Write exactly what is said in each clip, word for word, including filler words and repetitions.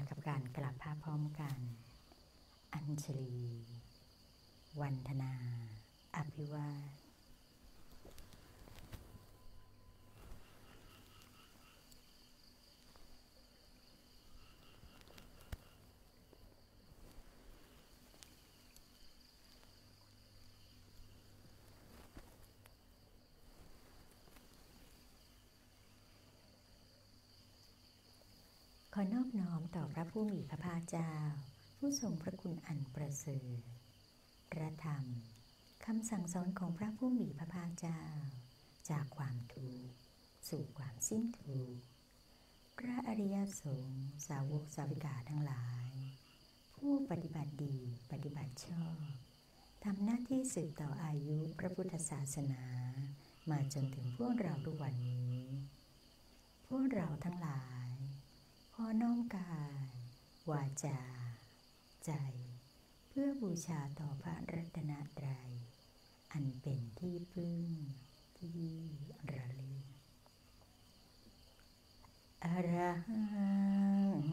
กับการกลับภาพพร้อมกันอัญชลีวันธนาอภิวาทขอนอบน้อมต่อพระผู้มีพระภาคเจ้าผู้ทรงพระคุณอันประเสริฐพระธรรมคำสั่งสอนของพระผู้มีพระภาคเจ้าจากความทุกข์สู่ความสิ้นทุกข์พระอริยสงฆ์สาวกสาวิกาทั้งหลายผู้ปฏิบัติดีปฏิบัติชอบทำหน้าที่สืบต่ออายุพระพุทธศาสนามาจนถึงพวกเราทุกวันนี้พวกเราทั้งหลายขอน้อมกายวาจาใจเพื่อบูชาต่อพระรัตนตรัยอันเป็นที่พึ่งที่ระลึกอรหัง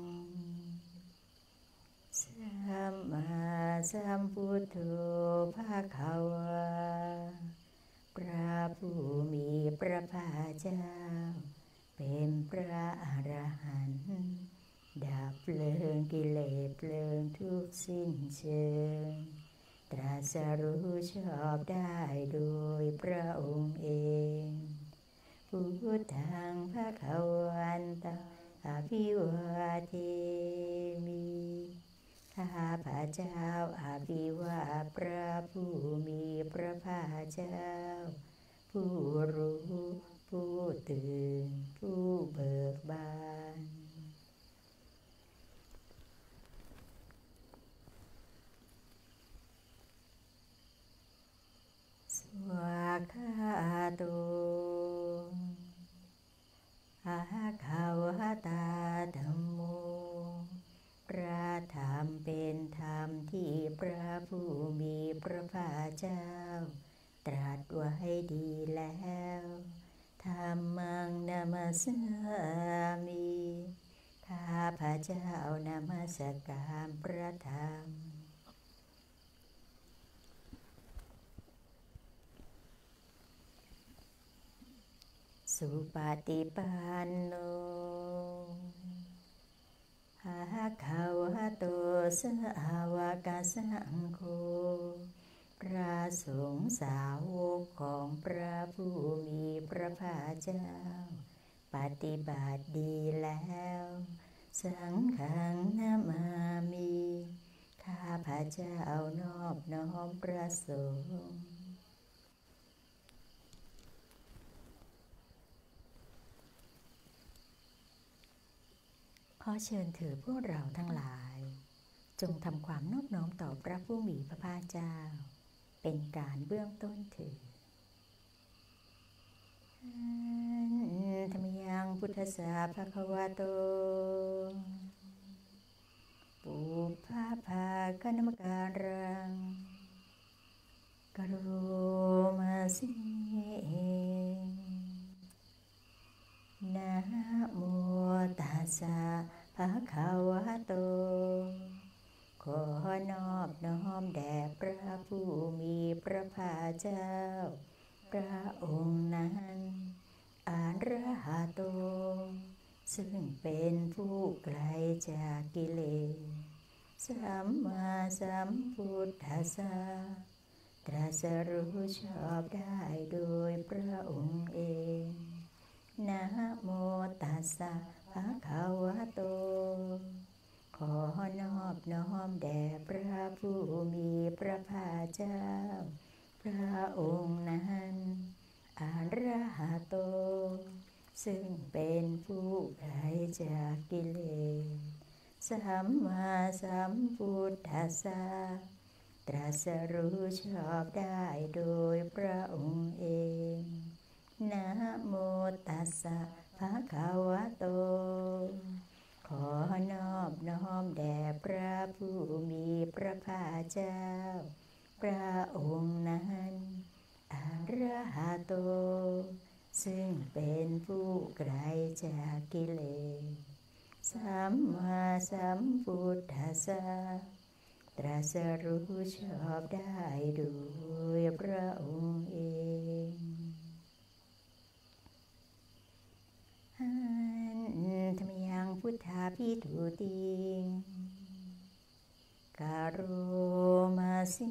สัมมาสัมพุทโธภะคะวาพระผู้มีพระภาคเจ้าเป็นพระอรหันต์ดับเพลิงกิเลสเพลิงทุกสิ้นเชิงตรัสรู้ชอบได้โดยพระองค์เองพุทธังภะคะวันตังอภิวาเทมิข้าพระเจ้าอภิวาทพระผู้มีพระภาคเจ้าผู้รู้ผู้ตื่นผู้เบิกบานสวากขาโตอะระหะวะตาธัมโมพระธรรมเป็นธรรมที่พระผู้มีพระภาคเจ้าตรัสไว้ดีแล้วธัมมังนะมัสสามิข้าพระเจ้านมัสการพระธรรมสุปฏิปันโนภะคะวะโตสาวกสังโฆพระสงฆ์สาวกของพระผู้มีพระภาคเจ้าปฏิบัติดีแล้วสังฆังนะมามิข้าพระเจ้านอบน้อมพระสงฆ์ขอเชิญถือพวกเราทั้งหลายจงทำความนอบน้อมต่อพระผู้มีพระภาคเจ้าเป็นการเบื้องต้นถือธรรมยังพุทธัสสะภะคะวะโตปุพพะภาคณมการังกโรมาสินะโมตัสสะภะคะวะโตขอนอบน้อมแด่พระผู้มีพระภาคเจ้าพระองค์นั้นอรหันโตซึ่งเป็นผู้ไกลจากกิเลสสัมมาสัมพุทธัสสะตรัสรู้ชอบได้โดยพระองค์เองนะโมตัสสะภะคะวะโตขอนอบน้อมแด่พระผู้มีพระภาคเจ้าพระองค์นั้นอรหันโตซึ่งเป็นผู้ไกลจากกิเลสสัมมาสัมพุทธัสสะตรัสรู้ชอบได้โดยพระองค์เองนะโมตัสสะภะคะวะโตขอนอบน้อมแด่พระผู้มีพระภาคเจ้าพระองค์นั้นอรหันโตซึ่งเป็นผู้ไกลจากกิเลสสัมมาสัมพุทธัสสะตรัสรู้ชอบได้โดยพระองค์เองหันธรรมยังพุทธาภิทุติงกาโรมาสิ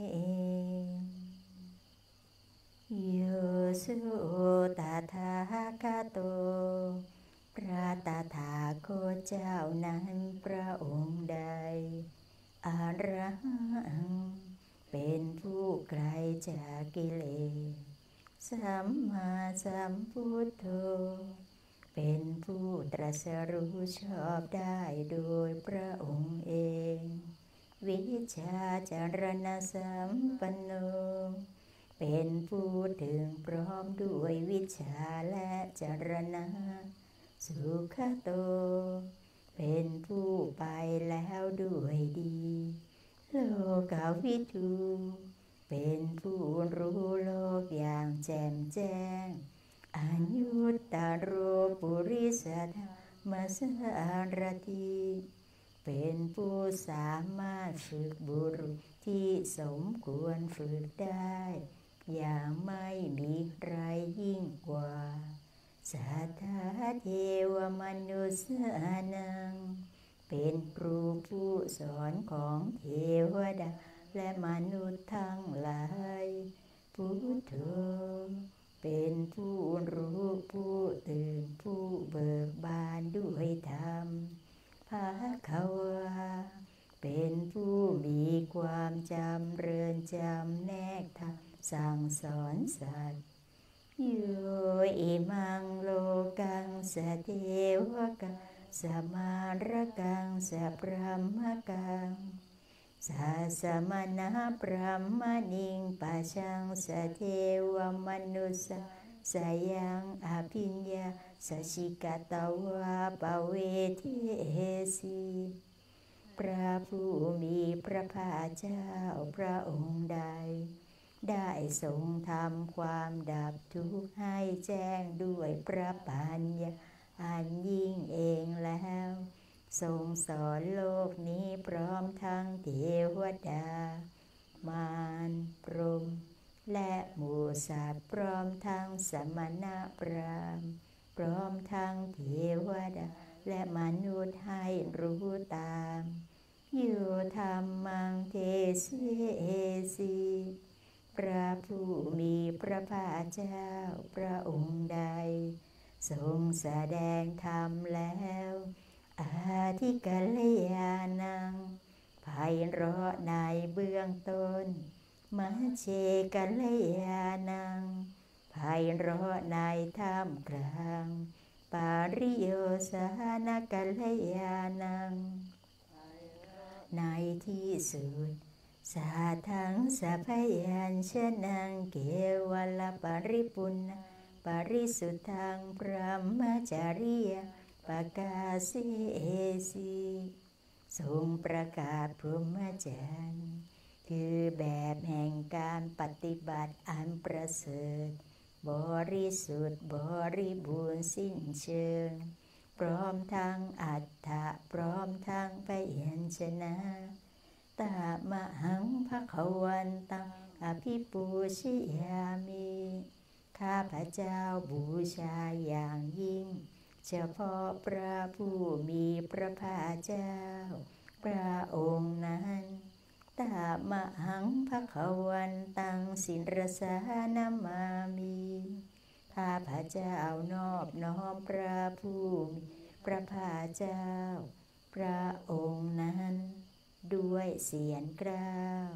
โยสุตถาคโตพระตถาคตเจ้านั้นพระองค์ใดอรหังเป็นผู้ไกลจากกิเลสสัมมาสัมพุทโธเป็นผู้ตรัสรู้ชอบได้โดยพระองค์เองวิชาจารณสัมปันโนเป็นผู้ถึงพร้อมด้วยวิชาและจารณะสุขโตเป็นผู้ไปแล้วด้วยดีโลกวิทูเป็นผู้รู้โลกอย่างแจ่มแจ้งอยุตตโรปุริสธรรมสารถิเป็นผู้สามารถฝึกบุรุษที่สมควรฝึกได้อย่างไม่มีใครยิ่งกว่าสัทธาเทวมนุษย์นังเป็นครูผู้สอนของเทวดาและมนุษย์ทั้งหลายพุทโธเป็นผู้รู้ผู้ตื่นผู้เบิกบานด้วยธรรมภควาเป็นผู้มีความจำเริญจำแนกธรรมสั่งสอนสัตว์โยอิมังโลกังสเทวกังสมารกังสพรหมกังสัสมณะพรหมณิงปัจฉังสเทวมนุสสะสยังอภิญญาสชิกตวะปเวทิสีพระผู้มีพระภาคเจ้าพระองค์ใดได้ทรงทำความดับทุกข์ให้แจ้งด้วยพระปัญญาอันยิ่งเองแล้วทรงสอนโลกนี้พร้อมทั้งเทวดามารพรหมและหมู่สัตว์พร้อมทั้งสมณพราหมณ์พร้อมทั้งเทวดาและมนุษย์ให้รู้ตามโยธรรมังเทเสสีพระผู้มีพระภาคเจ้าพระองค์ใดทรงแสดงธรรมแล้วอาทิกัลยาณังไพเราะในเบื้องต้นมัชเชกัลยาณังไพเราะในท่ามกลางปาริโยสานกัลยาณังในที่สุดสาทังสัพยัญชนะเกวลปริปุณณปริสุทธังพรหมจริยปกาเสสีทรงประกาศพรหมจรรย์คือแบบแห่งการปฏิบัติอันประเสริฐบริสุทธิ์บริบูรณ์สิ้นเชิงพร้อมทั้งอัตถะพร้อมทั้งพยัญชนะตามหังภควันตังอภิปูชิยามิข้าพเจ้าบูชาอย่างยิ่งเฉพาะพระผู้มีพระภาคเจ้าพระองค์นั้นตามหังภควันตังสิรสานามามิข้าพเจ้านอบน้อมพระผู้มีพระภาคเจ้าพระองค์นั้นด้วยเสียงกล้าว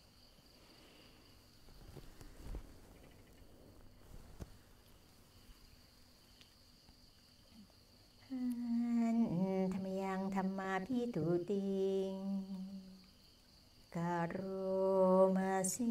ธรรมยังธรรมาภิทุติงกาโรมาสิ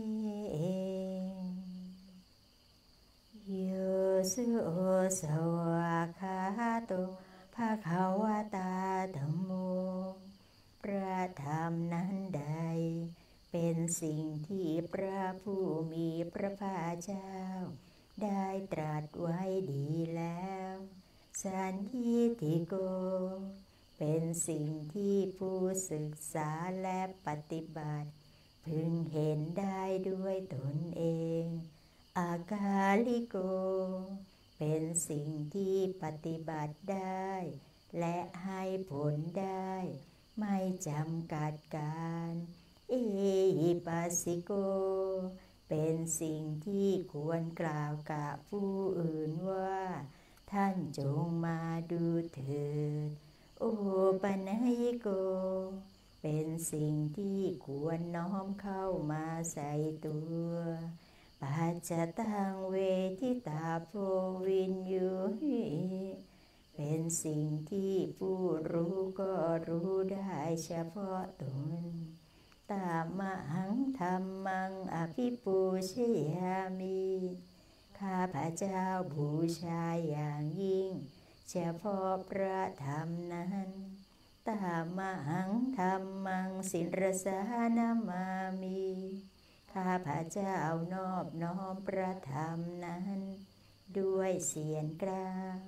โยสุโอสวะคาโตภะคะวะตาธัมโมพระธรรมนั้นใดเป็นสิ่งที่พระผู้มีพระภาคเจ้าได้ตรัสไว้ดีแล้วสันทิฏฐิโกเป็นสิ่งที่ผู้ศึกษาและปฏิบัติพึงเห็นได้ด้วยตนเองอากาลิโกเป็นสิ่งที่ปฏิบัติได้และให้ผลได้ไม่จำกัดการเอหิปัสสิโกเป็นสิ่งที่ควรกล่าวกับผู้อื่นว่าท่านจงมาดูเถิดโอปัญญิโกเป็นสิ่งที่ควรน้อมเข้ามาใส่ตัวปัจจตังเวทิตาโพวินยูหิเป็นสิ่งที่ผู้รู้ก็รู้ได้เฉพาะตนตามหังธรรมังอภิปูชยามิข้าพเจ้าบูชาอย่างยิ่งเฉพาะพระธรรมนั้นตามหังธรรมังสิรสานามามิข้าพเจ้านอบน้อมพระธรรมนั้นด้วยเสียงกล้าว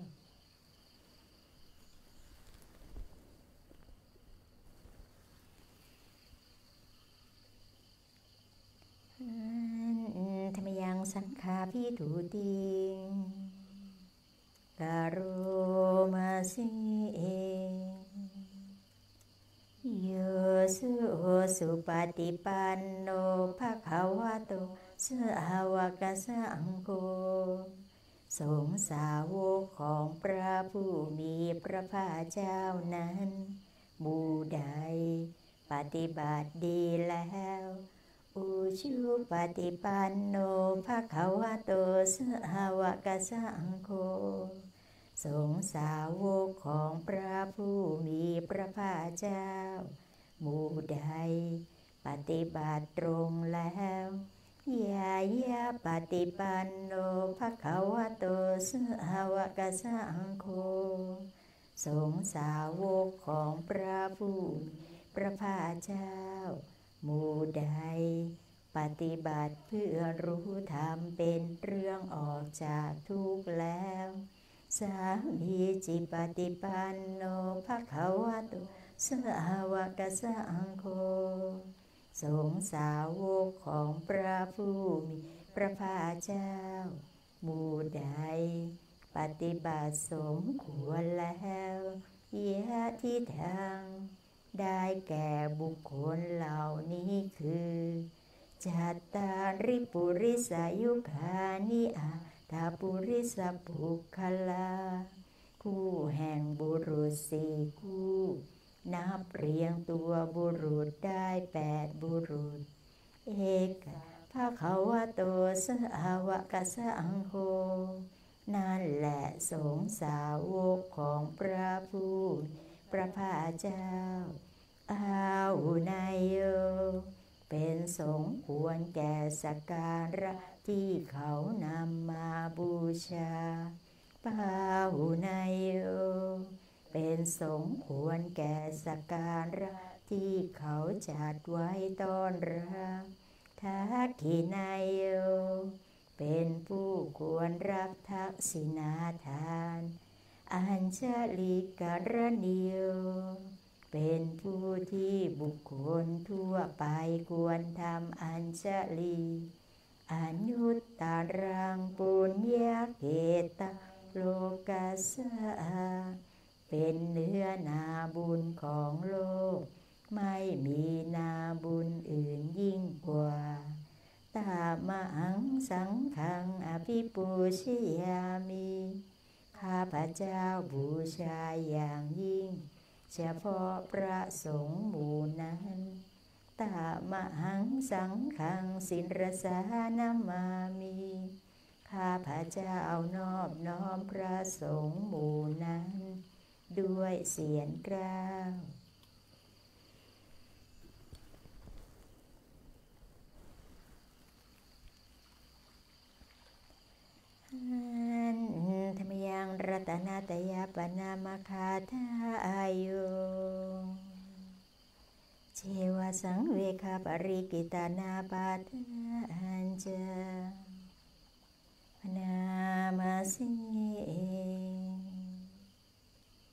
ธรรมยังสังฆาภิทุติงกโรมาสิเอโยสุสุปฏิปันโนภควโตสาวกสังโฆสงฆ์สาวกของพระผู้มีพระภาคเจ้านั้นบูใดปฏิบัติดีแล้วอุชุปฏิปันโนภควโตสาวกสังโฆสงฆ์สาวกของพระผู้มีพระภาคเจ้าหมู่ใดปฏิบัติตรงแล้วยายาปฏิปันโนภควโตสาวกสังโฆสงฆ์สาวกของพระผู้พระภาคเจ้าหมู่ใดปฏิบัติเพื่อรู้ธรรมเป็นเรื่องออกจากทุกข์แล้วสามีจิปฏิปันโนภควโตสาวกสังโฆสงฆ์สาวกของพระผู้มีพระภาคเจ้าหมู่ใดปฏิบัติสมควรแล้วยะทิทางได้แก่บุคคลเหล่านี้คือจัตตาริปุริสายุคานิอาตาปุริสปุคคลาคู่แห่งบุรุษสี่คู่นับเรียงตัวบุรุษได้แปดบุรุษเอกภควโตสาวกสังโฆนั่นแหละสงฆ์สาวกของพระผู้พระภาคเจ้าอาหุนายโยเป็นสงฆ์ควรแก่สักการะที่เขานำมาบูชาปาหุนายโยเป็นสงฆ์ควรแก่สักการะที่เขาจัดไว้ต้อนรับทักขินายโยเป็นผู้ควรรับทักษิณาทานอัญชลิกรณีโยเป็นผู้ที่บุคคลทั่วไปควรทำอัญชลีอนุตตรังปุญญเกตโลกัสสะเป็นเนื้อนาบุญของโลกไม่มีนาบุญอื่นยิ่งกว่าตามหังสังฆังอภิปูชยามิข้าพเจ้าบูชาอย่างยิ่งเฉพาะพระสงฆ์หมู่นั้นตามหังสังฆังสิรสานามามิข้าพเจ้านอบน้อมพระสงฆ์หมู่นั้นด้วยเสียงกล้าวธรรมยังรัตนาตยปนามคาทาอายุเชวสังเวคาปริกิตานาปาทานเจนามาสิ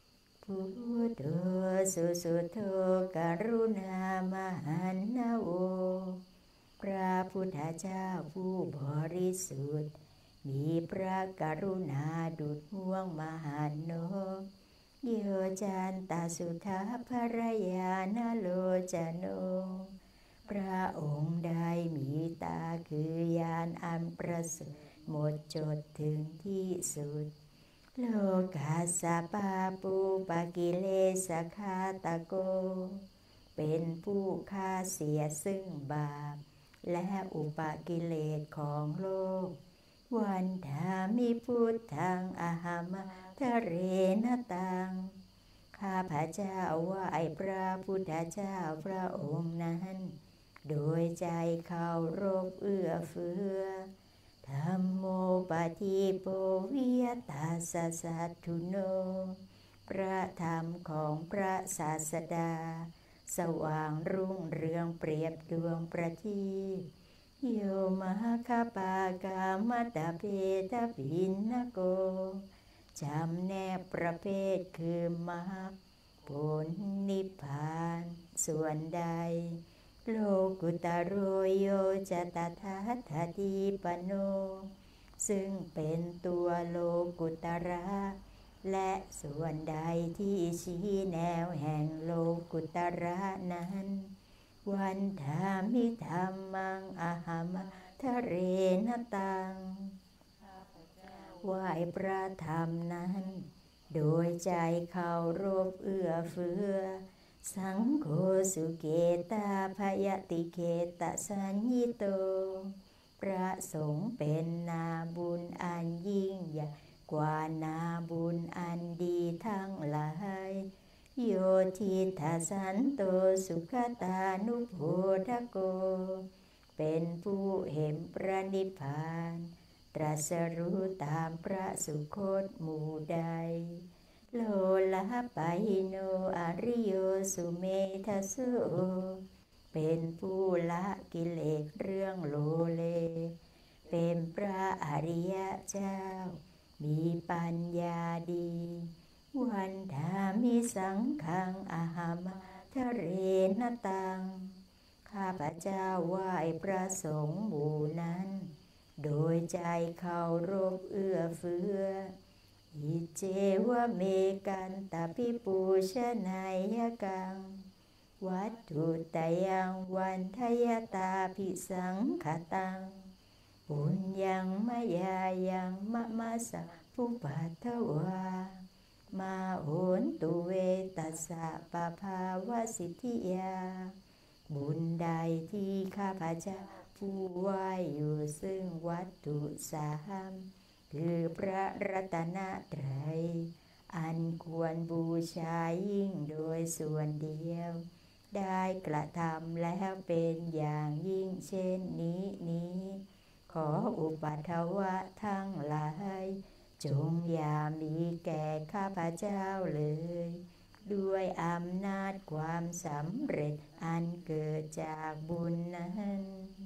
พุทโธสุสุโธกรุณามหันนะโวพระพุทธเจ้าผู้บริสุทธิ์มีพระกรุณาดุจห่วงมหันโนโยจันตสุทธาภรยานโลจโนพระองค์ใดมีตาคือยานอันประเสริฐหมดจดถึงที่สุดโลกัสสปาปูปกิเลสคาตโกเป็นผู้ฆ่าเสียซึ่งบาปและอุปกิเลสของโลกวันธามิพุทธังอหัมทะเรนตังข้าพระเจ้าไหว้พระพุทธเจ้าพระองค์นั้นโดยใจเคารพเอื้อเฟื้อธัมโมปฏิโปวิยตัสสะสัทธุโนพระธรรมของพระศาสดาสว่างรุ่งเรืองเปรียบดวงประทีปโยมหคปากามตะเพทปินนโกจำแนกประเภทคือมรรคผลนิพพานส่วนใดโลกุตโรโยจตถาคติปโนซึ่งเป็นตัวโลกุตระและส่วนใดที่ชี้แนวแห่งโลกุตระนั้นวันธามิธัมมังอหัมทะเรนตังไหว้พระธรรมนั้นโดยใจเคารพเอื้อเฟื้อสังโฆสุเกตาภยติเกตสัญญิโตพระสงฆ์เป็นนาบุญอันยิ่งใหญ่กว่านาบุญอันดีทั้งหลายโยทิทัสสันโตสุขตานุโพธโกเป็นผู้เห็นพระนิพพานตรัสรู้ตามพระสุคตหมู่ใดโลละปะหิโนอริโยสุเมทัสโสเป็นผู้ละกิเลสเรื่องโลเลเป็นพระอริยเจ้ามีปัญญาดีวันธามิสังฆังอหัมทะเรนตังข้าพเจ้าไหว้พระสงฆ์หมู่นั้นโดยใจเคารพเอื้อเฟื้ออิเจวะเมกันตปิปูชนายกังวัตถุตยังวันทยตาภิสังขตังปุญญังมยายังมะมะสะภุปัทถวามาโหนตุเวตัสสะปะภาวะสิทธิยาบุญใดที่ข้าพเจ้าผู้ไหว้อยู่ซึ่งวัตถุสามคือพระรัตนตรัยอันควรบูชายิ่งโดยส่วนเดียวได้กระทำแล้วเป็นอย่างยิ่งเช่นนี้นี้ขออุปัฏฐวะทั้งหลายจงอย่ามีแก่ข้าพเจ้าเลยด้วยอำนาจความสำเร็จอันเกิดจากบุญนั้น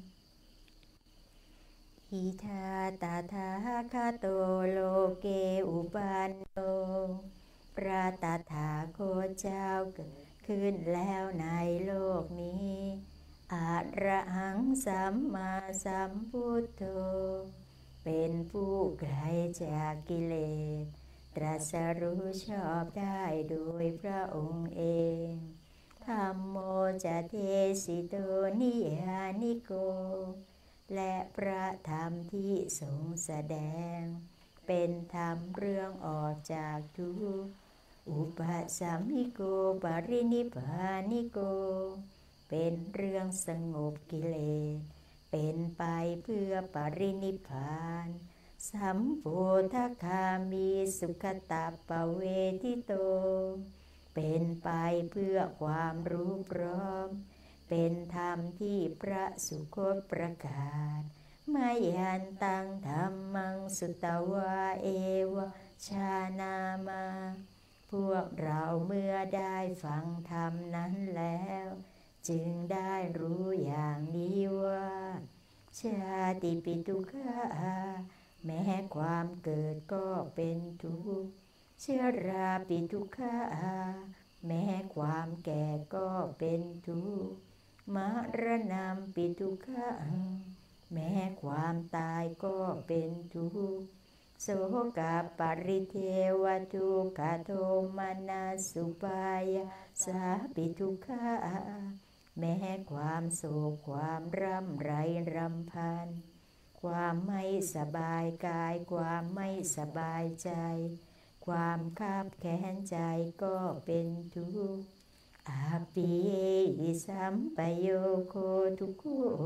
อิทาตถาคโตโลเกอุปันโนพระตถาคตเจ้าเกิดขึ้นแล้วในโลกนี้อะระหังสัมมาสัมพุทโธเป็นผู้ไกลจากกิเลสตรัสรู้ชอบได้โดยพระองค์เองธัมโมจะเทสิโตนิยานิโกและพระธรรมที่ทรงแสดงเป็นธรรมเรื่องออกจากทุกข์อุปสัมมิโกปรินิพพานิโกเป็นเรื่องสงบกิเลสเป็นไปเพื่อปรินิพพานสัมโพธคามีสุขตาปเวทิโตเป็นไปเพื่อความรู้พร้อมเป็นธรรมที่พระสุคตประกาศมายันตังธรรมังสุตวาเอวชานามาพวกเราเมื่อได้ฟังธรรมนั้นแล้วจึงได้รู้อย่างนี้ว่าชาติปิทุกขาแม้ความเกิดก็เป็นทุกข์ชชราปิทุกขาแม้ความแก่ก็เป็นทุกข์มรณะปิทุกขาแม้ความตายก็เป็นทุกข์โสกปริเทวทุกขโทมนัสสุปายาสาปิทุกขาแม้ความโศกความร่ำไรรำพันความไม่สบายกายความไม่สบายใจความคับแค้นใจก็เป็นทุกข์อาปิเยสัมปโยโคทุกโข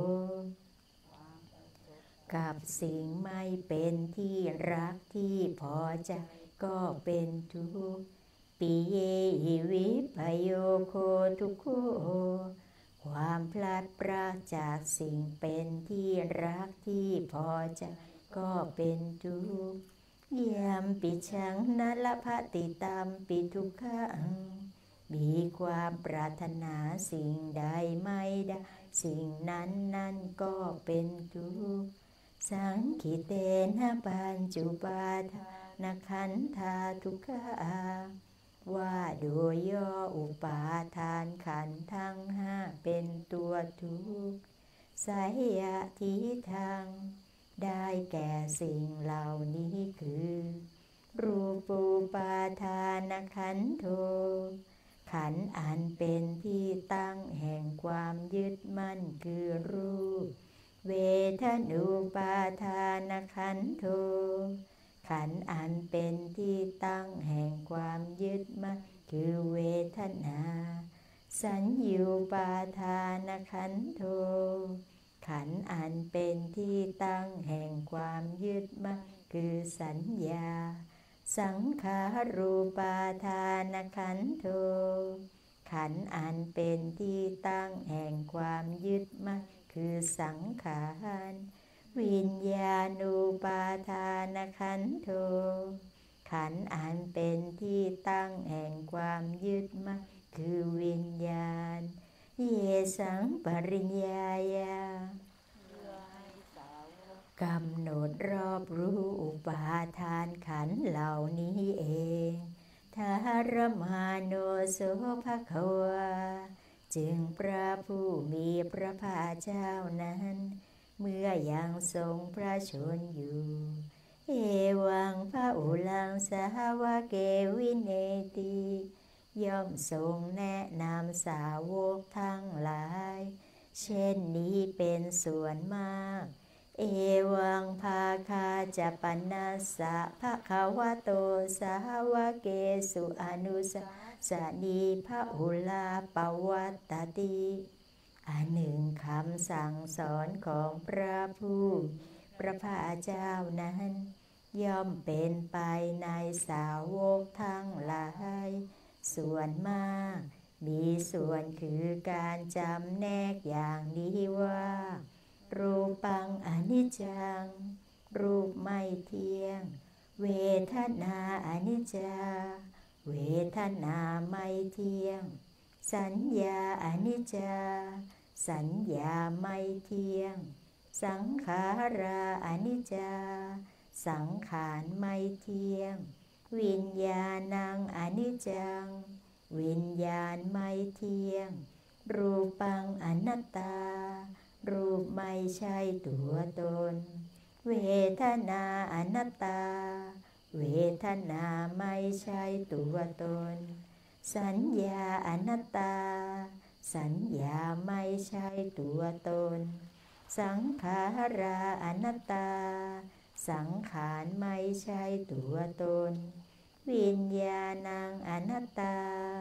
กับสิ่งไม่เป็นที่รักที่พอใจก็เป็นทุกข์ปิเยหิวิปโยโคทุกโขความพลัดพรากจากสิ่งเป็นที่รักที่พอใจก็เป็นทุกข์ยามปิชังนลภติตามปิทุกขังมีความปรารถนาสิ่งใดไม่ได้สิ่งนั้นนั่นก็เป็นทุกข์สังขิเตนะปัญจุปาทานขันธาทุกขาว่าโดยย่ออุปาทานขันธ์ทั้งห้าเป็นตัวทุกข์สายะทิทางได้แก่สิ่งเหล่านี้คือรูปูปาทานขันโธขันธ์อันเป็นที่ตั้งแห่งความยึดมั่นคือรูปเวทนูปาทานขันโธขันธ์อันเป็นที่ตั้งแห่งความยึดมั่นคือเวทนาสัญญูปาทานขันโธขันธ์อันเป็นที่ตั้งแห่งความยึดมั่นคือสัญญาสังขารูปาทานขันโธขันธ์อันเป็นที่ตั้งแห่งความยึดมั่นคือสังขารวิญญาณูปาทานขันโธขันธ์อันเป็นที่ตั้งแห่งความยึดมั่นคือวิญญาณเยสังปริญญายากำหนดรอบรู้อุปาทานขันธ์เหล่านี้เองทารมาโนโสภควาจึงพระผู้มีพระภาคเจ้านั้นเมื่อยังทรงพระชนอยู่เอวังพระอุลังสาวเกวิเนติย่อมทรงแนะนำสาวกทั้งหลายเช่นนี้เป็นส่วนมากเอวังภาคาจะปนัสสะภะคะวะโตสาวเกสุอนุสาสนีพระอุลาปวัตติอันหนึ่งคำสั่งสอนของพระผู้พระภาคเจ้านั้นย่อมเป็นไปในสาวกทั้งหลายส่วนมากมีส่วนคือการจำแนกอย่างนี้ว่ารูปังอนิจจังรูปไม่เที่ยงเวทนาอนิจจาเวทนาไม่เที่ยงสัญญาอนิจจาสัญญาไม่เที่ยงสังขาราอนิจจาสังขารไม่เที่ยงวิญญาณังอนิจจังวิญญาณไม่เที่ยงรูปังอนัตตารูปไม่ใช่ตัวตนเวทนาอนัตตาเวทนาไม่ใช่ตัวตนสัญญาอนัตตาสัญญาไม่ใช่ตัวตนสังขาราอนัตตาสังขารไม่ใช่ตัวตนวิญญาณังอนัตตา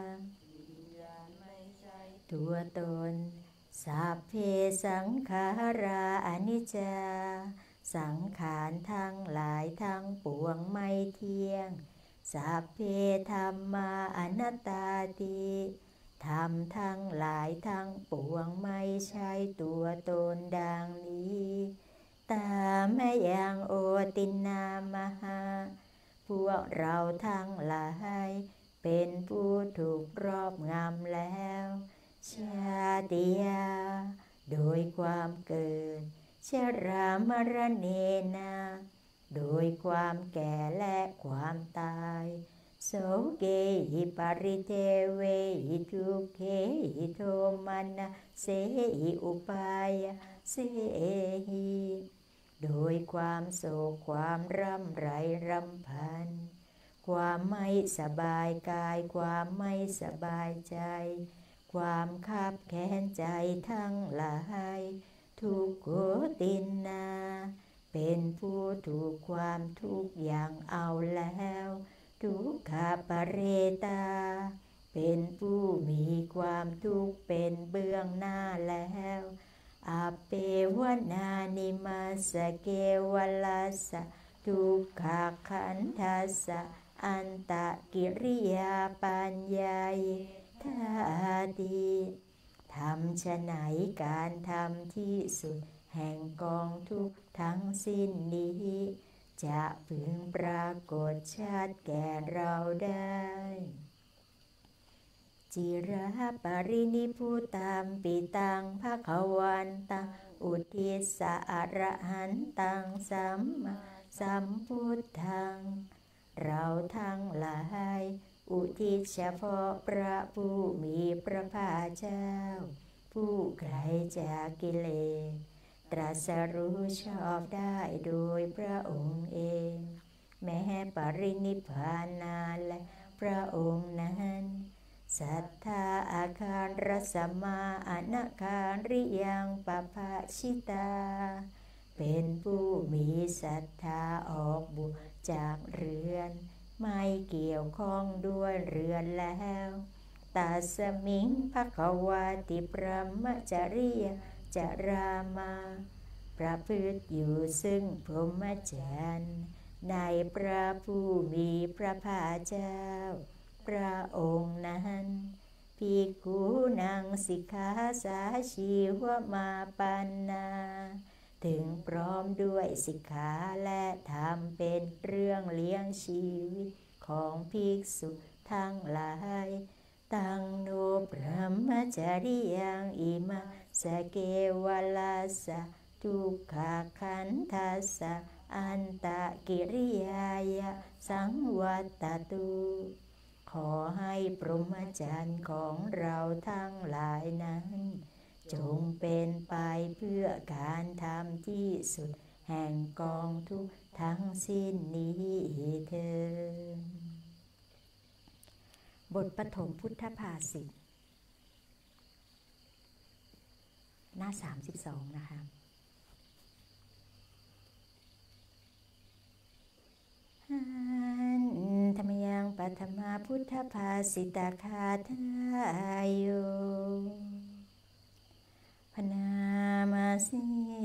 ตัวตนสัพเพสังขาราอนิจจาสังขารทั้งหลายทั้งปวงไม่เที่ยงสัพเพธัมมาอนัตตาติธรรมทั้งหลายทั้งปวงไม่ใช่ตัวตนดังนี้ตามแม่ยังโอตินามหาพวกเราทั้งหลายเป็นผู้ถูกรอบงำแล้วชาติยาโดยความเกิดชรามรณเนนาโดยความแก่และความตายโสเกหิปริเทเวหิทุกเขหิโทมานะเสหิอุปายาเสหิโดยความโศกความร่ำไรรำพันความไม่สบายกายความไม่สบายใจความคับแค้นใจทั้งหลายทุกโขตินนาเป็นผู้ถูกความทุกข์อย่างเอาแล้วทุกขปเรตาเป็นผู้มีความทุกข์เป็นเบื้องหน้าแล้วอาเปวนานิมาสเกวลัสสะทุกขขันธัสสะอันตะกิริยาปัญญายทาติทำฉะไหนการทำที่สุดแห่งกองทุกข์ทั้งสิ้นนี้จะพึงปรากฏชัดแก่เราได้จิระปรินิพุตังปิตังภคะวันตังอุทิสะอรหันตังสัมมาสัมพุทธังเราทั้งหลายอุทิศเฉพาะพระผู้มีพระภาคเจ้าผู้ไกลจากกิเลสตรัสรู้ชอบได้โดยพระองค์เองแม้ปรินิพพานนานและพระองค์นั้นสัทธาอาคารรสมาอนาคาริยังปภาชิตาเป็นผู้มีศรัทธาออกบวชจากเรือนไม่เกี่ยวข้องด้วยเรือนแล้วตัสมิงภควาติพรหมจริยจารามาประพฤติอยู่ซึ่งพรหมจรรย์ในพระผู้มีพระภาคเจ้าพระองค์นั้นภิกขุนังสิกขาสาชีวมาปันนาถึงพร้อมด้วยสิกขาและธรรมเป็นเรื่องเลี้ยงชีวิตของภิกษุทั้งหลายตังโนพรหมจริยังอิมาสเกวลัสสะทุกขขันธัสสะอันตะกิริยายะสังวัตตุขอให้พรหมจรรย์ของเราทั้งหลายนั้นจงเป็นไปเพื่อการทำที่สุดแห่งกองทุกข์ทั้งสิ้นนี้เถิดบทปฐมพุทธภาษิตหน้าสามสิบสองนะคะธรรมยังปัทมาพุทธภาษิตาคาทายโยพนามาสิ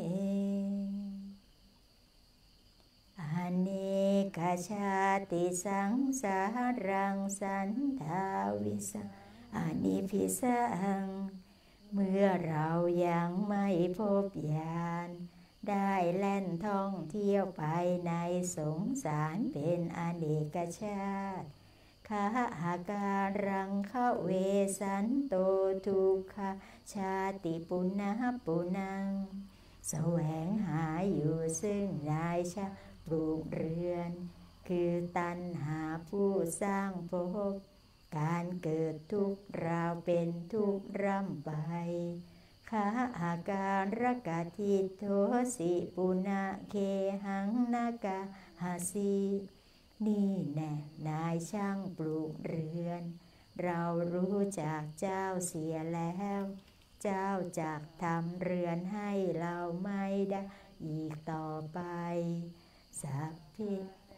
อเนกชาติสังสารังสันทาวิสังอนิพิสังเมื่อเรายังไม่พบญาณได้แล่นท่องเที่ยวไปในสงสารเป็นอเนกชาติขาหาการังเข้าเวสันโตทุกขชาติปุณะปุนังแสวงหาอยู่ซึ่งนายชาปลูกเรือนคือตัณหาผู้สร้างภพการเกิดทุกข์เราเป็นทุกข์ร่ำไปขาอาการกาทิโทสิปุณะเคหังนากาหาสีนี่แน่นายช่างปลูกเรือนเรารู้จากเจ้าเสียแล้วเจ้าจักทำเรือนให้เราไม่ได้อีกต่อไปสัพพิ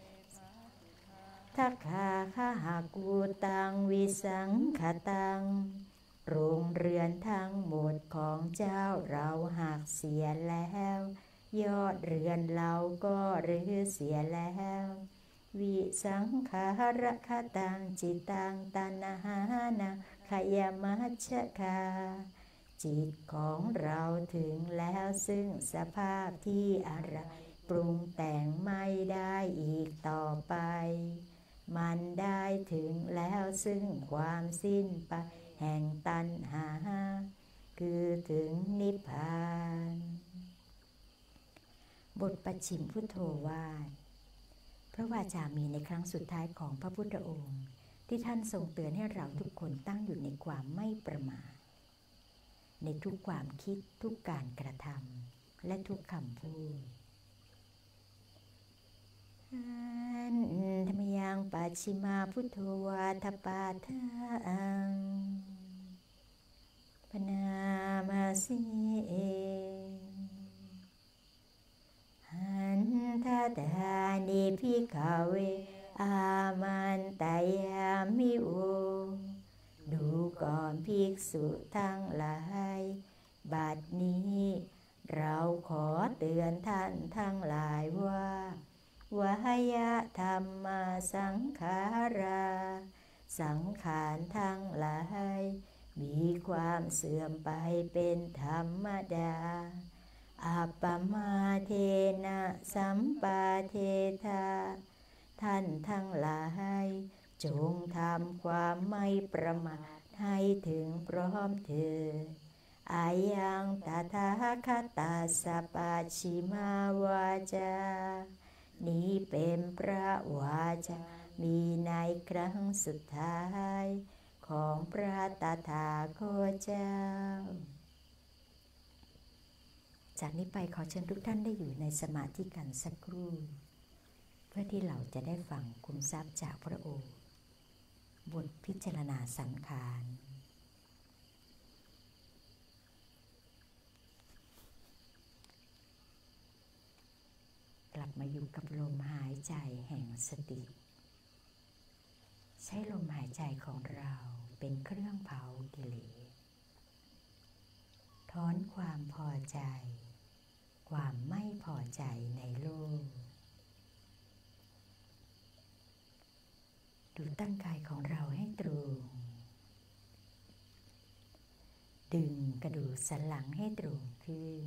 ทักขาขาหากูตังวิสังขตังโรงเรือนทั้งหมดของเจ้าเราหักเสียแล้วยอดเรือนเราก็รื้อเสียแล้ววิสังขารคตังจิตังตัณหานาขยมัชฌะคาจิตของเราถึงแล้วซึ่งสภาพที่อะไรปรุงแต่งไม่ได้อีกต่อไปมันได้ถึงแล้วซึ่งความสิ้นไปแห่งตัณหาคือถึงนิพพานบทปัจฉิมพุทโธวาทพระวาจามีในครั้งสุดท้ายของพระพุทธองค์ที่ท่านทรงเตือนให้เราทุกคนตั้งอยู่ในความไม่ประมาทในทุกความคิดทุกการกระทำและทุกคำพูดอันธรรมยังปัจฉิมาพุทโธวาทปาทังปนามาสิเอหันทัตถานิภิกขเวอามันตายามิโอดูก่อนภิกษุทั้งหลายบัดนี้เราขอเตือนท่านทั้งหลายว่าวายะธรรมสังขาราสังขารทั้งหลายมีความเสื่อมไปเป็นธรรมดาอัปปมาเทนะสัมปาเทธาท่านทั้งหลายจงทำความไม่ประมาทให้ถึงพร้อมเถิดอายังตถาคตาสปัจฉิมาวาจานี้เป็นพระวาจามีในครั้งสุดท้ายของพระตถาคตเจ้าจากนี้ไปขอเชิญทุกท่านได้อยู่ในสมาธิกันสักครู่เพื่อที่เราจะได้ฟังคุมทรัพย์จากพระโอษฐ์บทพิจารณาสังขารกลับมาอยู่กับลมหายใจแห่งสติใช้ลมหายใจของเราเป็นเครื่องเผากิเลสถอนความพอใจความไม่พอใจในโลกดูตั้งกายของเราให้ตรงดึงกระดูกสันหลังให้ตรงขึ้น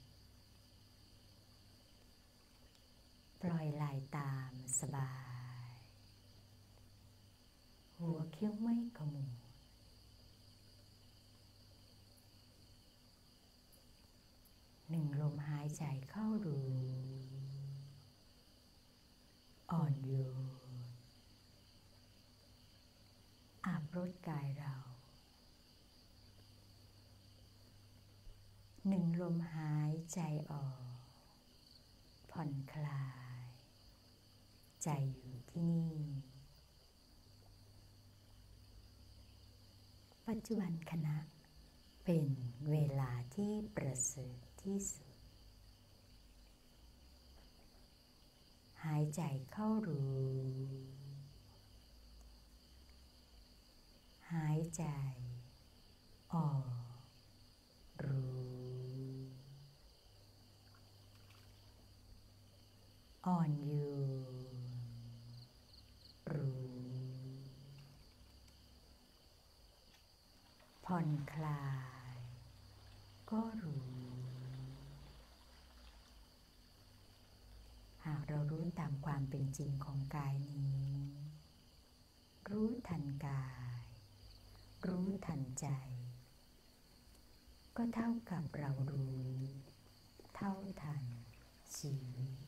ปล่อยไหล่ตามสบายหัวคิ้วไม่ขมวดหนึ่งลมหายใจเข้ารู้อ่อนโยนอาบรดกายเราหนึ่งลมหายใจออกผ่อนคลายใจอยู่ที่นี่ปัจจุบันขณะเป็นเวลาที่ประเสริฐที่สุดหายใจเข้ารู้หายใจออกรู้อ่อนโยนรู้ผ่อนคลายก็รู้หากเรารู้ตามความเป็นจริงของกายนี้รู้ทันกายรู้ทันใจก็เท่ากับเรารู้เท่าทันชีวิต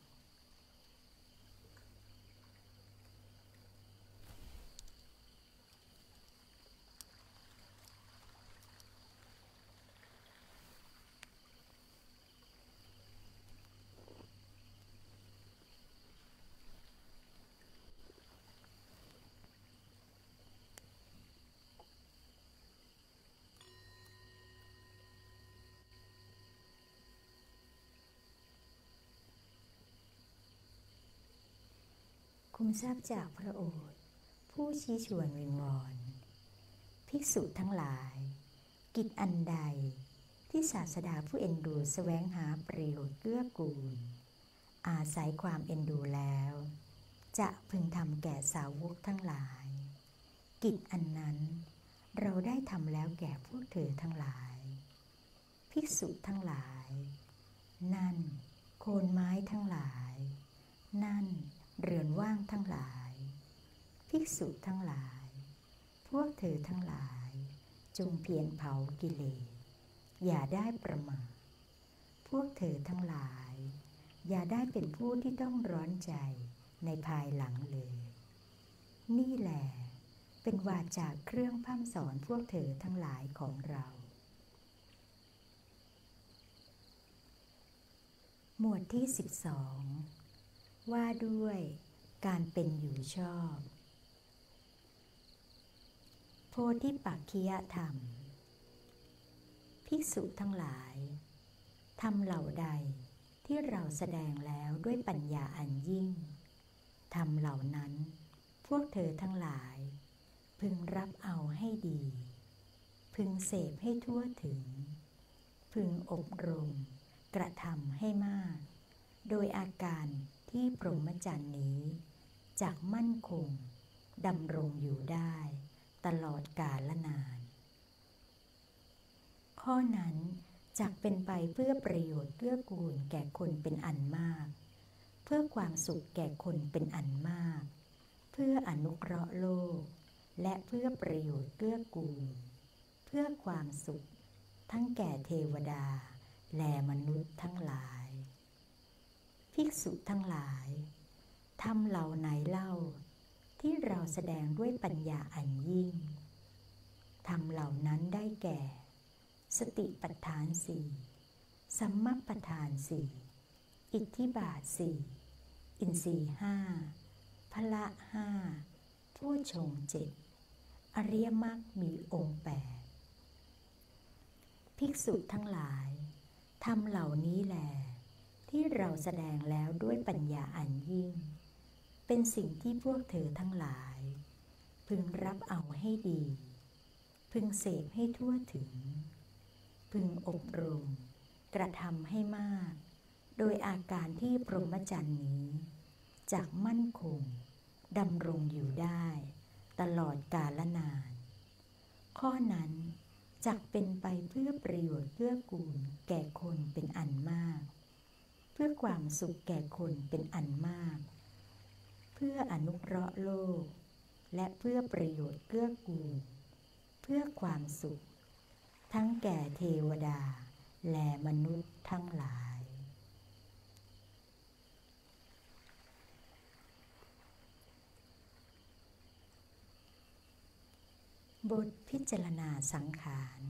คุมทรัพย์จากพระโอษฐ์ผู้ชี้ชวนวิงวอนภิกษุทั้งหลายกิจอันใดที่ศาสดาผู้เอ็นดูแสวงหาประโยชน์เกื้อกูลอาศัยความเอ็นดูแล้วจะพึงทำแก่สาวกทั้งหลายกิจอันนั้นเราได้ทำแล้วแก่พวกเธอทั้งหลายภิกษุทั้งหลายนั่นโคนไม้ทั้งหลายนั่นเรือนว่างทั้งหลายภิกษุทั้งหลายพวกเธอทั้งหลายจงเพียรเผากิเลสอย่าได้ประมาทพวกเธอทั้งหลายอย่าได้เป็นผู้ที่ต้องร้อนใจในภายหลังเลยนี่แหละเป็นวาจาเครื่องพร่ำสอนพวกเธอทั้งหลายของเราหมวดที่สิบสองว่าด้วยการเป็นอยู่ชอบโพธิปักขิยธรรมภิกษุทั้งหลายธรรมเหล่าใดที่เราแสดงแล้วด้วยปัญญาอันยิ่งธรรมเหล่านั้นพวกเธอทั้งหลายพึงรับเอาให้ดีพึงเสพให้ทั่วถึงพึงอบรมกระทำให้มากโดยอาการที่พรหมจรรย์นี้จักมั่นคงดำรงอยู่ได้ตลอดกาลนานข้อนั้นจักเป็นไปเพื่อประโยชน์เกื้อกูลแก่คนเป็นอันมากเพื่อความสุขแก่คนเป็นอันมากเพื่ออนุเคราะห์โลกและเพื่อประโยชน์เกื้อกูลเพื่อความสุขทั้งแก่เทวดาและมนุษย์ทั้งหลายภิกษุทั้งหลายธรรมเหล่าไหนเล่าที่เราแสดงด้วยปัญญาอันยิ่งธรรมเหล่านั้นได้แก่สติปัฏฐานสี่สัมมัปปทานสี่อิทธิบาทสี่อินทรีย์ห้าพละห้าโพชฌงค์เจ็ดอริยมรรคมีองค์แปดภิกษุทั้งหลายธรรมเหล่านี้แลที่เราแสดงแล้วด้วยปัญญาอันยิ่งเป็นสิ่งที่พวกเธอทั้งหลายพึงรับเอาให้ดีพึงเสพให้ทั่วถึงพึงอบรมกระทำให้มากโดยอาการที่พรหมจรรย์นี้จักมั่นคงดำรงอยู่ได้ตลอดกาลนานข้อนั้นจักเป็นไปเพื่อประโยชน์เพื่อกูลแก่คนเป็นอันมากเพื่อความสุขแก่คนเป็นอันมากเพื่ออนุเคราะห์โลกและเพื่อประโยชน์เกื้อกูลเพื่อความสุขทั้งแก่เทวดาและมนุษย์ทั้งหลายบทพิจารณาสังขาร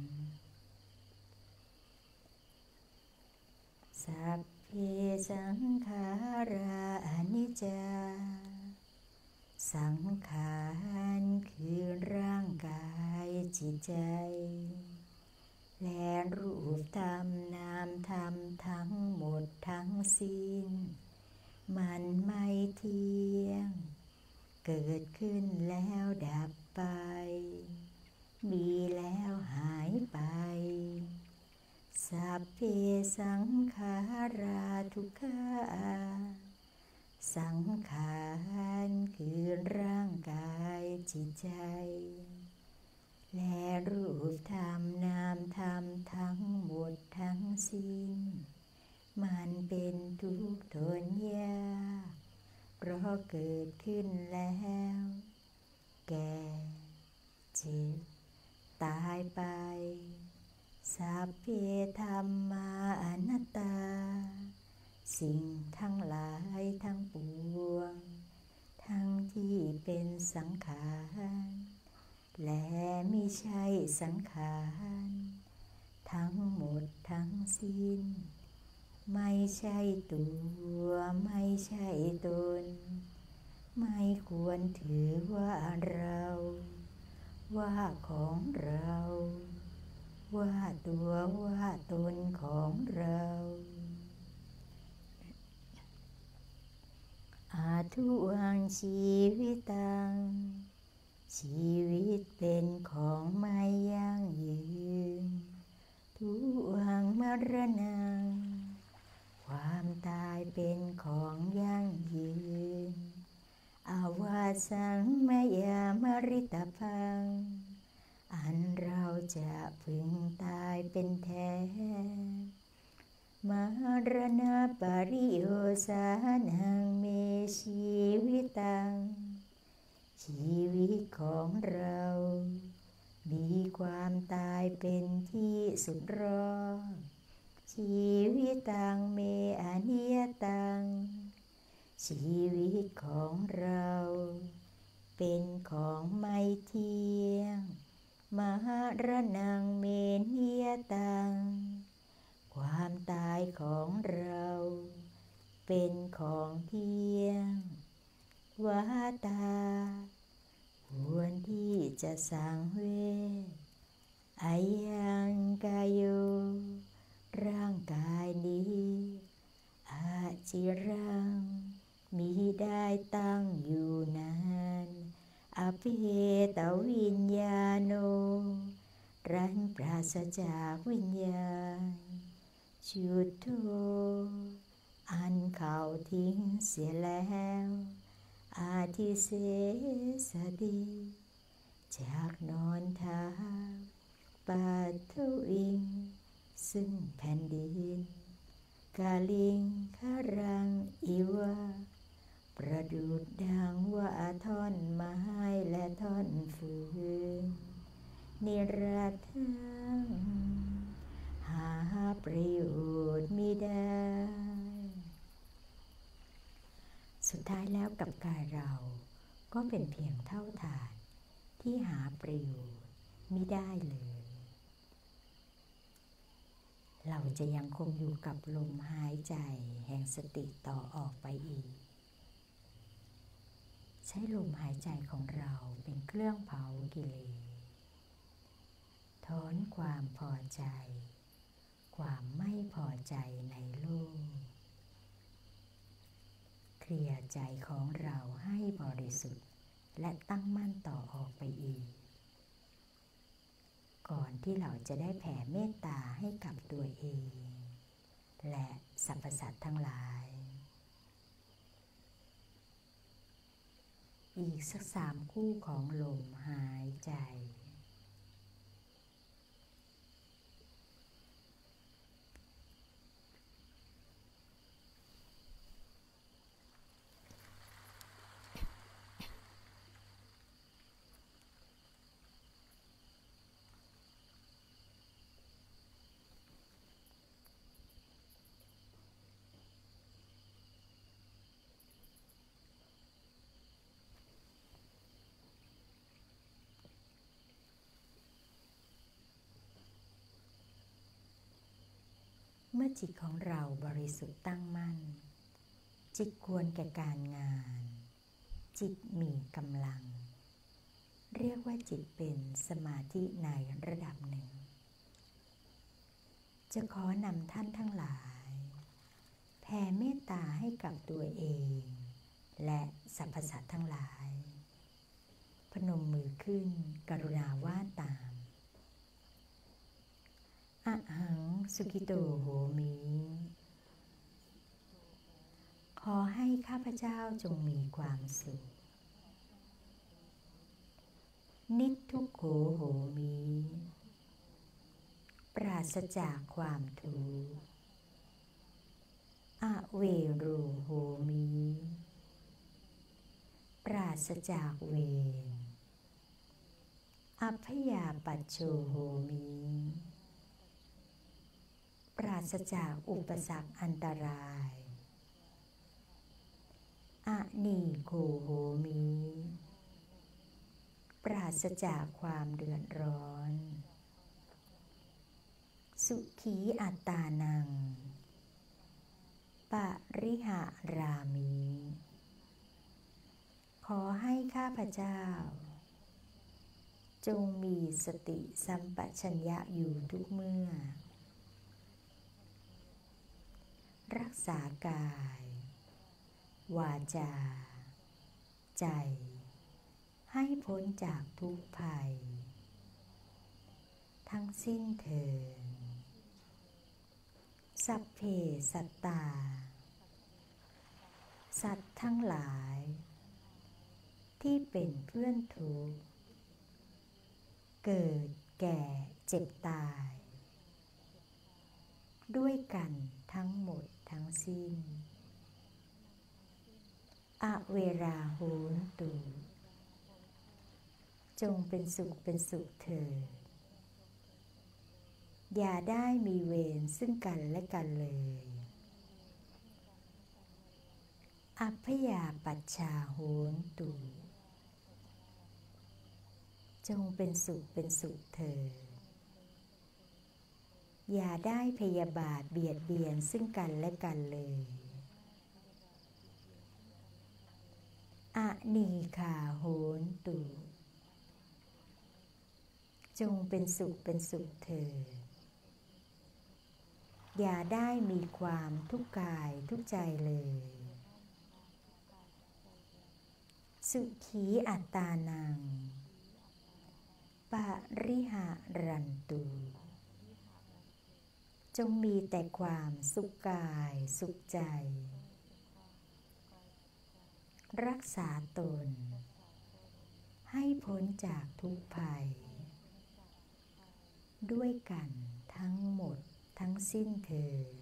สัพเพสังขาราอนิจจาสังขารคือร่างกายจิตใจและรูปธรรมนามธรรมทั้งหมดทั้งสิ้นมันไม่เที่ยงเกิดขึ้นแล้วดับไปมีแล้วหายไปสัพเพสังขาราทุกขาสังขารคือร่างกายจิตใจและรูปธรรมนามธรรมทั้งหมดทั้งสิ้นมันเป็นทุกข์ทนยากเพราะเกิดขึ้นแล้วแก่เจ็บตายไปสัพเพธัมมาอนัตตาสิ่งทั้งหลายทั้งปวงทั้งที่เป็นสังขารและมิใช่สังขารทั้งหมดทั้งสิ้นไม่ใช่ตัวไม่ใช่ตนไม่ควรถือว่าเราว่าของเราว่าตัวว่าตนของเราอาทุวังชีวิตังชีวิตเป็นของไม่ยั่งยืนทุวังมรณังความตายเป็นของยั่งยืนอาวาสังมยามริตพังอันเราจะพึงตายเป็นแท้มรณะปริโยสานังเมชีวิตังชีวิตของเรามีความตายเป็นที่สุดรอชีวิตังเมอนิยตังชีวิตของเราเป็นของไม่เที่ยงมรณังเมนิยตังความตายของเราเป็นของเที่ยงวาตาควรที่จะสังเวชอายังกายโยร่างกายนี้อาจิรังมิได้ตั้งอยู่นานอภิเตวิญญาโนรันปราศจากวิญญาณชุดโธอันเขาทิ้งเสียแล้วอาทิเสสดีจากนอนเท้าปัทวิงซึ่งแผ่นดินกาลิงคารังอิวะประดุจดังว่าท่อนไม้และท่อนฟืนนิรัตถังหาประโยชน์มิได้สุดท้ายแล้วกับกายเราก็เป็นเพียงเท่าฐานที่หาประโยชน์มิได้เลยเราจะยังคงอยู่กับลมหายใจแห่งสติต่อออกไปอีกใช้ลมหายใจของเราเป็นเครื่องเผากิเลสถอนความพอใจความไม่พอใจในโลกเคลียร์ใจของเราให้บริสุทธิ์และตั้งมั่นต่อออกไปอีกก่อนที่เราจะได้แผ่เมตตาให้กับตัวเองและสรรพสัตว์ทั้งหลายอีกสักสามคู่ของลมหายใจ เมื่อจิตของเราบริสุทธิ์ตั้งมั่นจิตควรแก่การงานจิตมีกำลังเรียกว่าจิตเป็นสมาธิในระดับหนึ่งจะขอนำท่านทั้งหลายแผ่เมตตาให้กับตัวเองและสรรพสัตว์ทั้งหลายพนมมือขึ้นกรุณาว่าตามอะหังสุขิโตโหมิขอให้ข้าพเจ้าจงมีความสุขนิททุกโขโหมิปราศจากความทุกข์อเวโรโหมิปราศจากเวรอัพยาปัชโชโหมิปราศจากอุปสรรคอันตรายอะนีโคโหมิปราศจากความเดือดร้อนสุขีอัตตานังปริหารามิขอให้ข้าพเจ้าจงมีสติสัมปชัญญะอยู่ทุกเมื่อรักษากายวาจาใจให้พ้นจากทุกภัยทั้งสิ้นเถิดสัพเพสัตตาสัตว์ทั้งหลายที่เป็นเพื่อนทุกข์เกิดแก่เจ็บตายด้วยกันทั้งหมดทั้งสิ้นอเวราโหนตุจงเป็นสุขเป็นสุขเถิดอย่าได้มีเวรซึ่งกันและกันเลยออัพยาปัชชาโหนตุจงเป็นสุขเป็นสุขเถิดอย่าได้พยาบาทเบียดเบียนซึ่งกันและกันเลยอนีฆาโหนตุจงเป็นสุขเป็นสุขเถิดอย่าได้มีความทุกข์กายทุกข์ใจเลยสุขีอัตตานังปริหารันตุจงมีแต่ความสุขกายสุขใจรักษาตนให้พ้นจากทุกภัยด้วยกันทั้งหมดทั้งสิ้นเถิด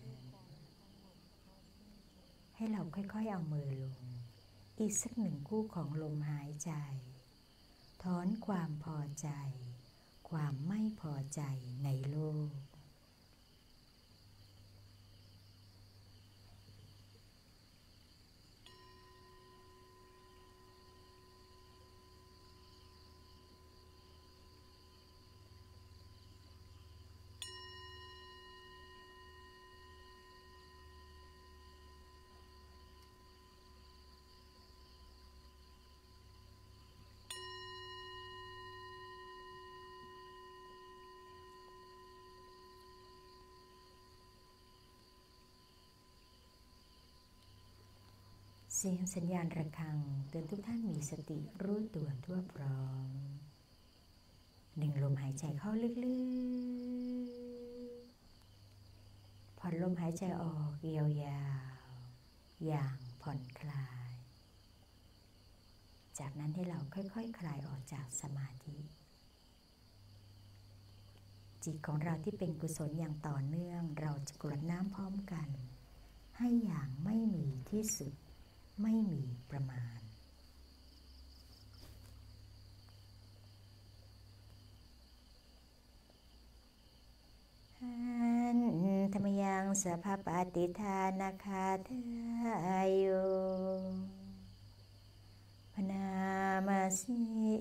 ให้เราค่อยๆเอามือลงอีกสักหนึ่งคู่ของลมหายใจถอนความพอใจความไม่พอใจในโลกเสียงสัญญาณระฆังเตือนทุกท่านมีสติรู้ตัวทั่วพร้อมหนึ่งลมหายใจเข้าลึกๆผ่อนลมหายใจออกยาวๆอย่างผ่อนคลายจากนั้นให้เราค่อยๆ ค, คลายออกจากสมาธิจิตของเราที่เป็นกุศลอย่างต่อเนื่องเราจะกรวดน้ำพร้อมกันให้อย่างไม่มีที่สุดไม่มีประมาณหันธรรมยังสัพพปฏิทานาคาทายโยพนามาสิ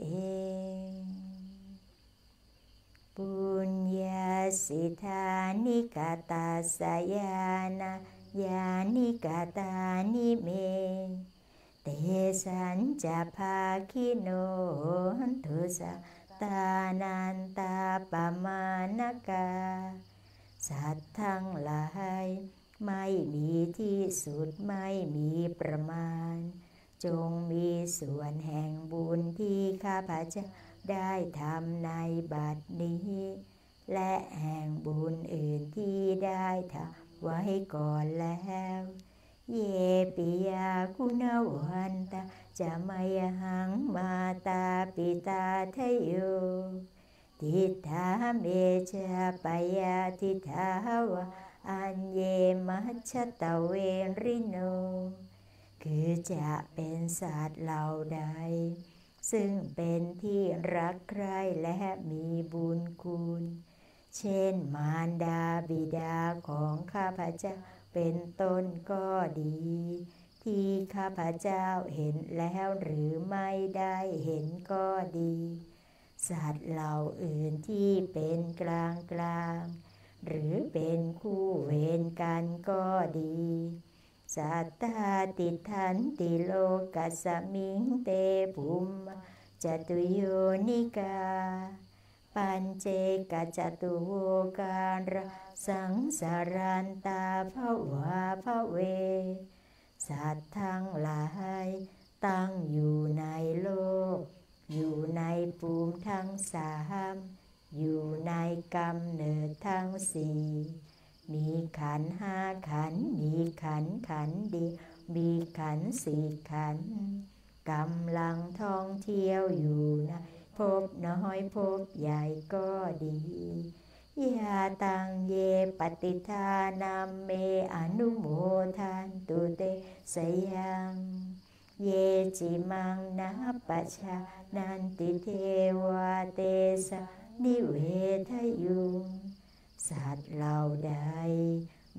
ปุญญาสิทานิกาตาสยานายานิกาตานิเมเตสัญจะภาคิโนทุสตานันตาปมานกาสัตว์ทั้งหลายไม่มีที่สุดไม่มีประมาณจงมีส่วนแห่งบุญที่ข้าพเจ้าได้ทำในบัดนี้และแห่งบุญอื่นที่ได้ทำไว้ก่อนแล้วเยปิยาคุณวันตาจะมายหังมาตาปิตาทะโยทิฏฐาเมชะปยาทิฏฐาวะอัญเยมัชฌตเวริโนคือจะเป็นสัตว์เหล่าใดซึ่งเป็นที่รักใคร่และมีบุญคุณเช่นมารดาบิดาของข้าพเจ้าเป็นต้นก็ดีที่ข้าพเจ้าเห็นแล้วหรือไม่ได้เห็นก็ดีสัตว์เหล่าอื่นที่เป็นกลางกลางหรือเป็นคู่เวรกันก็ดีสัตตาติทันติโลกัสสมิงเตภุมจตุโยนิกาปัญเจกจตุโวการสังสารันตาภวาภเวสัตว์ทั้งหลายตั้งอยู่ในโลกอยู่ในภูมิทั้งสามอยู่ในกำเนิดทั้งสี่มีขันธ์ห้าขันธ์มีขันธ์ขันธ์เดียวมีขันธ์สี่ขันธ์กำลังท่องเที่ยวอยู่นะพบน้อยพบใหญ่ก็ดียาตังเยปฏิทานัมเมอนุโมทันตุเตสยังเยจิมังนาปัชชานันติเทวาเตสะนิเวทยุงสัตว์เหล่าใด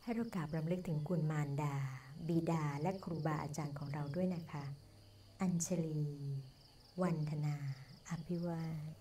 ให้เรากราบรำลึกถึงคุณมารดาบิดาและครูบาอาจารย์ของเราด้วยนะคะอัญชลีวันธนาอภิวาท